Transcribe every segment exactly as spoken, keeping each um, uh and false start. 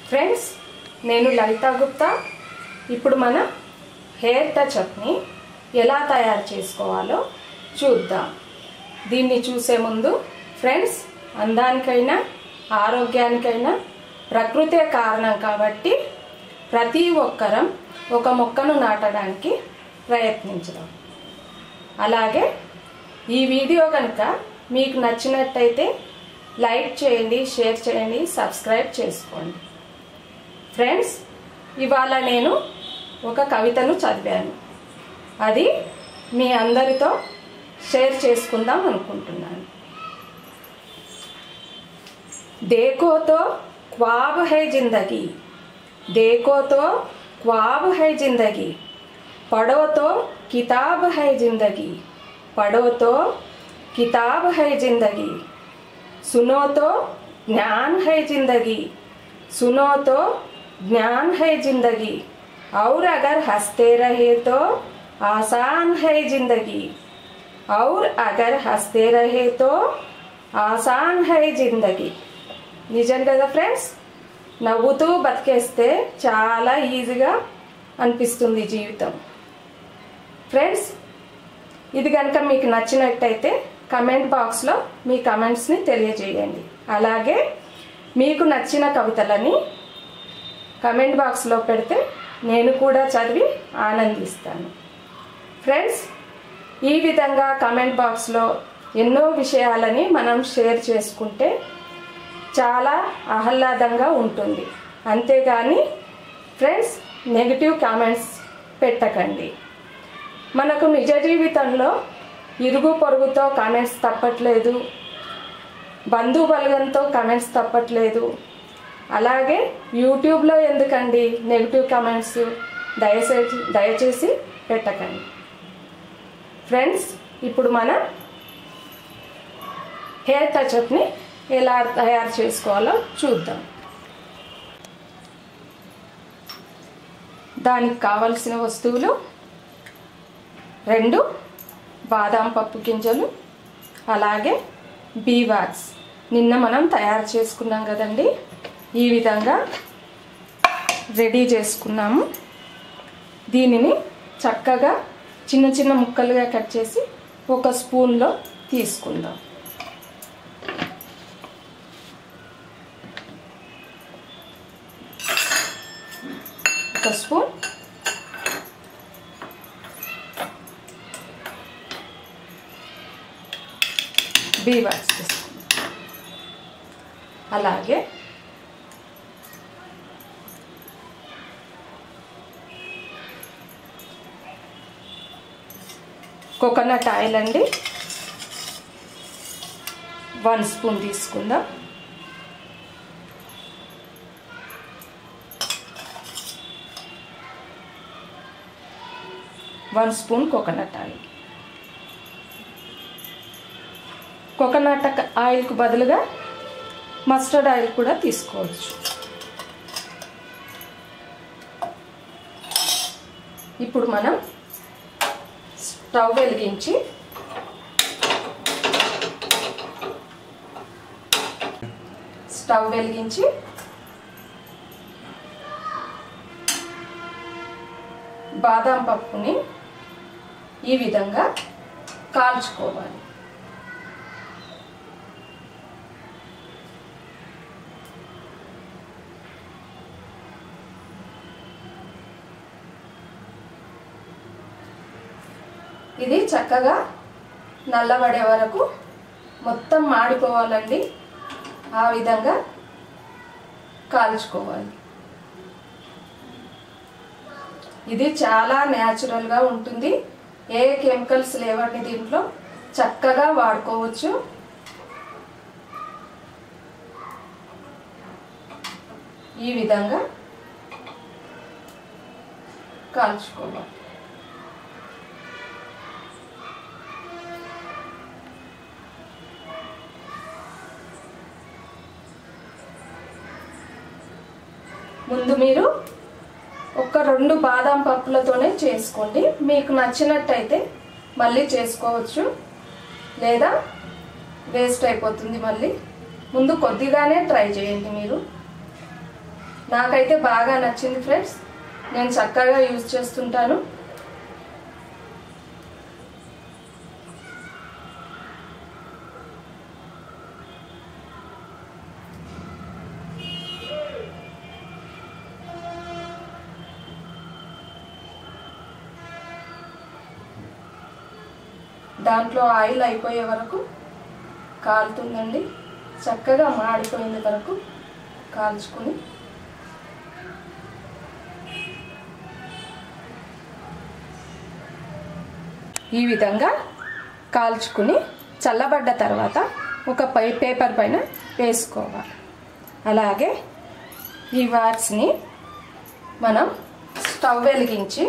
Friends, నేను లలితా గుప్తా. ఇప్పుడు మనం హెయిర్ టచ్అప్ని ఎలా తయారు చేసుకోవాలో చూద్దాం. దీన్ని చూసే ముందు ఫ్రెండ్స్, అందానికైనా ఆరోగ్యానికైనా ప్రకృతే కారణం కాబట్టి ప్రతి ఒక్కరం ఒక మొక్కను నాటడానికి ప్రయత్నించడం. అలాగే ఈ వీడియో కనుక మీకు నచ్చినట్టయితే లైక్ చేయండి, షేర్ చేయండి, సబ్స్క్రైబ్ చేసుకోండి. ఫ్రెండ్స్, ఇవాళ నేను ఒక కవితను చదివాను. అది మీ అందరితో షేర్ చేసుకుందాం అనుకుంటున్నాను. देखो तो ख्वाब है जिंदगी, देखो तो ख्वाब है जिंदगी, पढ़ो तो किताब है जिंदगी, पढ़ो तो किताब है जिंदगी, सुनो तो ज्ञान है जिंदगी, सुनो तो ज्ञान है जिंदगी, और अगर हंसते रहे तो आसान है जिंदगी, और अगर हंसते रहे तो आसान है जिंदगी. నిజం కదా ఫ్రెండ్స్, నవ్వుతూ బతికేస్తే చాలా ఈజీగా అనిపిస్తుంది జీవితం. ఫ్రెండ్స్, ఇది కనుక మీకు నచ్చినట్టయితే కమెంట్ బాక్స్లో మీ కమెంట్స్ని తెలియజేయండి. అలాగే మీకు నచ్చిన కవితలని కమెంట్ బాక్స్లో పెడితే నేను కూడా చదివి ఆనందిస్తాను. ఫ్రెండ్స్, ఈ విధంగా కమెంట్ బాక్స్లో ఎన్నో విషయాలని మనం షేర్ చేసుకుంటే చాలా ఆహ్లాదంగా ఉంటుంది. అంతేగాని ఫ్రెండ్స్, నెగిటివ్ కామెంట్స్ పెట్టకండి. మనకు నిజ జీవితంలో ఇరుగు పొరుగుతో కామెంట్స్ తప్పట్లేదు, బంధు బలగంతో కామెంట్స్ తప్పట్లేదు. అలాగే యూట్యూబ్లో ఎందుకండి నెగిటివ్ కామెంట్స్? దయచేసి దయచేసి పెట్టకండి. ఫ్రెండ్స్, ఇప్పుడు మనం హెయిర్ టచ్అప్ని ఎలా తయారు చేసుకోవాలో చూద్దాం. దానికి కావలసిన వస్తువులు: రెండు బాదాం పప్పు గింజలు, అలాగే బీవాక్స్ నిన్న మనం తయారు చేసుకున్నాం కదండి. ఈ విధంగా రెడీ చేసుకున్నాము. దీనిని చక్కగా చిన్న చిన్న ముక్కలుగా కట్ చేసి ఒక స్పూన్లో తీసుకుందాం. ఒక స్పూన్ బీవాక్స్ తీసుకుందాం. అలాగే కోకోనట్ ఆయిల్ అండి, వన్ స్పూన్ తీసుకుందాం. One spoon coconut oil. Coconut ఆయిల్కు బదులుగా మస్టర్డ్ ఆయిల్ కూడా తీసుకోవచ్చు. ఇప్పుడు మనం స్టవ్ వెలిగించి స్టవ్ వెలిగించి బాదాం పప్పుని ఈ విధంగా కాల్చుకోవాలి. ఇది చక్కగా నల్లబడే వరకు మొత్తం మాడిపోవాలండి. ఆ విధంగా కాల్చుకోవాలి. ఇది చాలా న్యాచురల్గా ఉంటుంది. ఏ కెమికల్స్ లేవండి దీంట్లో, చక్కగా వాడుకోవచ్చు. ఈ విధంగా కాల్చుకోవాలి. ముందు మీరు ఒక రెండు బాదాం పప్పులతోనే చేసుకోండి. మీకు నచ్చినట్టయితే మళ్ళీ చేసుకోవచ్చు, లేదా వేస్ట్ అయిపోతుంది మళ్ళీ. ముందు కొద్దిగానే ట్రై చేయండి మీరు. నాకైతే బాగా నచ్చింది ఫ్రెండ్స్, నేను చక్కగా యూజ్ చేస్తుంటాను. దాంట్లో ఆయిల్ అయిపోయే వరకు కాలుతుందండి. చక్కగా మాడిపోయిన వరకు కాల్చుకుని ఈ విధంగా కాల్చుకుని చల్లబడ్డ తర్వాత ఒక పై పేపర్ పైన వేసుకోవాలి. అలాగే ఈ వాట్స్ని మనం స్టవ్ వెలిగించి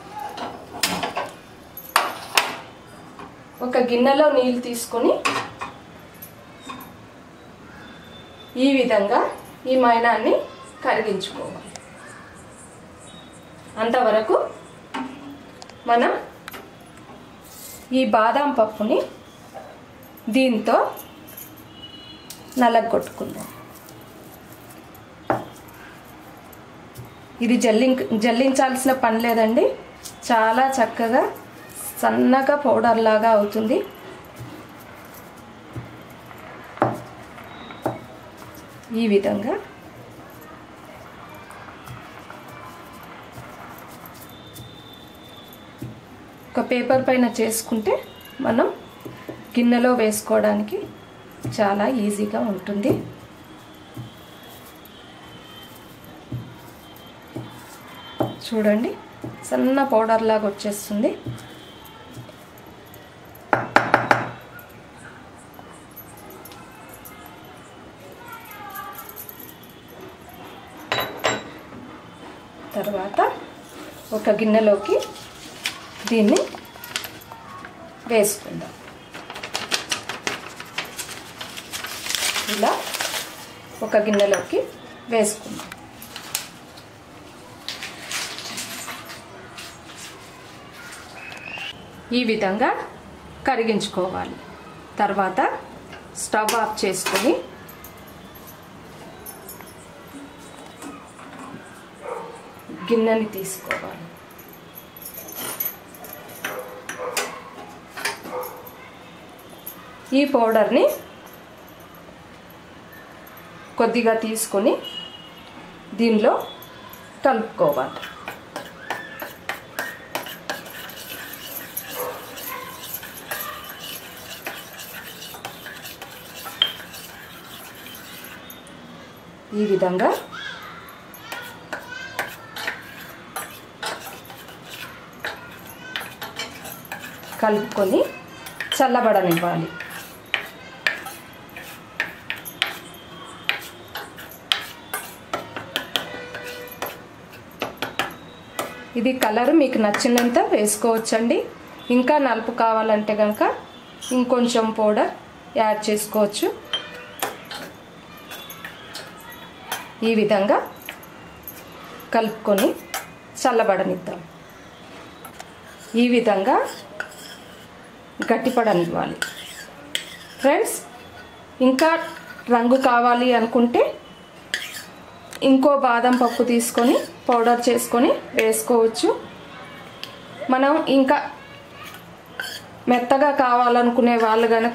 ఒక గిన్నెలో నీళ్ళు తీసుకొని ఈ విధంగా ఈ మైనాన్ని కరిగించుకోవాలి. అంతవరకు మనం ఈ బాదం పప్పుని దీంతో నలగొట్టుకుందాం. ఇది జల్లి జల్లించాల్సిన పని లేదండి, చాలా చక్కగా సన్నగా పౌడర్ లాగా అవుతుంది. ఈ విధంగా ఒక పేపర్ పైన చేసుకుంటే మనం గిన్నెలో వేసుకోవడానికి చాలా ఈజీగా ఉంటుంది. చూడండి, సన్న పౌడర్ లాగా వచ్చేస్తుంది. తర్వాత ఒక గిన్నెలోకి దీన్ని వేసుకుందాం. ఇలా ఒక గిన్నెలోకి వేసుకుందాం. ఈ విధంగా కరిగించుకోవాలి. తర్వాత స్టవ్ ఆఫ్ చేసుకొని గిన్నెని తీసుకోవాలి. ఈ పౌడర్ని కొద్దిగా తీసుకొని దీనిలో కలుపుకోవాలి. ఈ విధంగా కలుపుకొని చల్లబడనివ్వాలి. ఇది కలర్ మీకు నచ్చినంత వేసుకోవచ్చండి. ఇంకా నలుపు కావాలంటే కనుక ఇంకొంచెం పౌడర్ యాడ్ చేసుకోవచ్చు. ఈ విధంగా కలుపుకొని చల్లబడనిద్దాం. ఈ విధంగా గట్టిపడనివ్వాలి. ఫ్రెండ్స్, ఇంకా రంగు కావాలి అనుకుంటే ఇంకో బాదం పప్పు తీసుకొని పౌడర్ చేసుకొని వేసుకోవచ్చు. మనం ఇంకా మెత్తగా కావాలనుకునే వాళ్ళు కనుక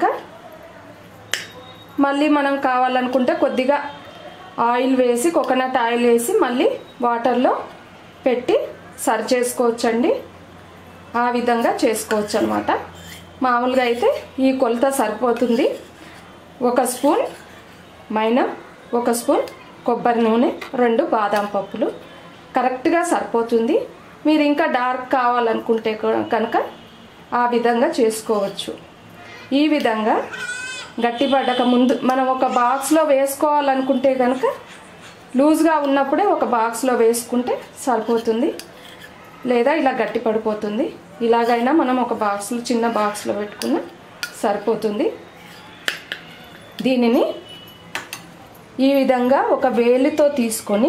మళ్ళీ మనం కావాలనుకుంటే కొద్దిగా ఆయిల్ వేసి కోకోనట్ ఆయిల్ వేసి మళ్ళీ వాటర్లో పెట్టి సర్వ్ చేసుకోవచ్చండి. ఆ విధంగా చేసుకోవచ్చు అన్నమాట. మామూలుగా అయితే ఈ కొలత సరిపోతుంది. ఒక స్పూన్ మైనా, ఒక స్పూన్ కొబ్బరి నూనె, రెండు బాదం పప్పులు కరెక్ట్గా సరిపోతుంది. మీరు ఇంకా డార్క్ కావాలనుకుంటే కనుక ఆ విధంగా చేసుకోవచ్చు. ఈ విధంగా గట్టిపడ్డక ముందు మనం ఒక బాక్స్లో వేసుకోవాలనుకుంటే కనుక లూజ్గా ఉన్నప్పుడే ఒక బాక్స్లో వేసుకుంటే సరిపోతుంది. లేదా ఇలా గట్టి పడిపోతుంది. ఇలాగైనా మనం ఒక బాక్స్లో చిన్న బాక్స్లో పెట్టుకున్న సరిపోతుంది. దీనిని ఈ విధంగా ఒక వేలితో తీసుకొని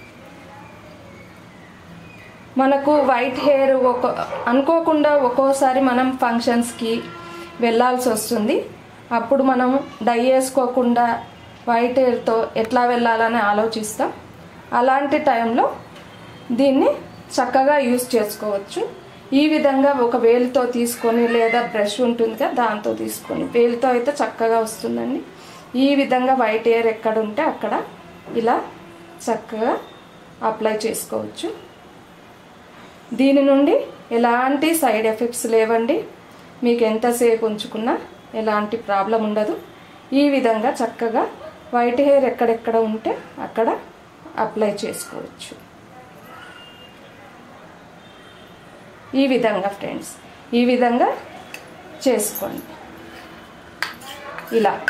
మనకు వైట్ హెయిర్ ఒక అనుకోకుండా ఒక్కోసారి మనం ఫంక్షన్స్కి వెళ్ళాల్సి వస్తుంది. అప్పుడు మనం డై వేసుకోకుండా వైట్ హెయిర్తో ఎట్లా వెళ్ళాలని ఆలోచిస్తాం. అలాంటి టైంలో దీన్ని చక్కగా యూస్ చేసుకోవచ్చు. ఈ విధంగా ఒక వేలుతో తీసుకొని లేదా బ్రష్ ఉంటుంది కదా దాంతో తీసుకొని, వేలుతో అయితే చక్కగా వస్తుందండి. ఈ విధంగా వైట్ హెయిర్ ఎక్కడ ఉంటే అక్కడ ఇలా చక్కగా అప్లై చేసుకోవచ్చు. దీని నుండి ఎలాంటి సైడ్ ఎఫెక్ట్స్ లేవండి. మీకు ఎంతసేపు ఉంచుకున్నా ఎలాంటి ప్రాబ్లం ఉండదు. ఈ విధంగా చక్కగా వైట్ హెయిర్ ఎక్కడెక్కడ ఉంటే అక్కడ అప్లై చేసుకోవచ్చు. ఈ విధంగా ఫ్రెండ్స్ ఈ విధంగా చేసుకోండి. ఇలా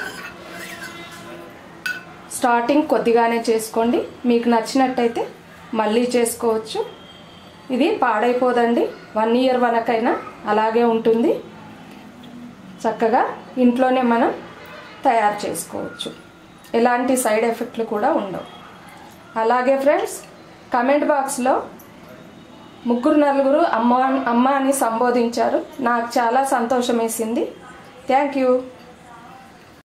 స్టార్టింగ్ కొద్దిగానే చేసుకోండి. మీకు నచ్చినట్టయితే మళ్ళీ చేసుకోవచ్చు. ఇది పాడైపోదండి. వన్ ఇయర్ వరకైనా అలాగే ఉంటుంది. చక్కగా ఇంట్లోనే మనం తయారు చేసుకోవచ్చు. ఎలాంటి సైడ్ ఎఫెక్ట్లు కూడా ఉండవు. అలాగే ఫ్రెండ్స్ కమెంట్ బాక్స్లో ముగ్గురు నలుగురు అమ్మ అమ్మ అని సంబోధించారు. నాకు చాలా సంతోషం వేసింది. Thank you.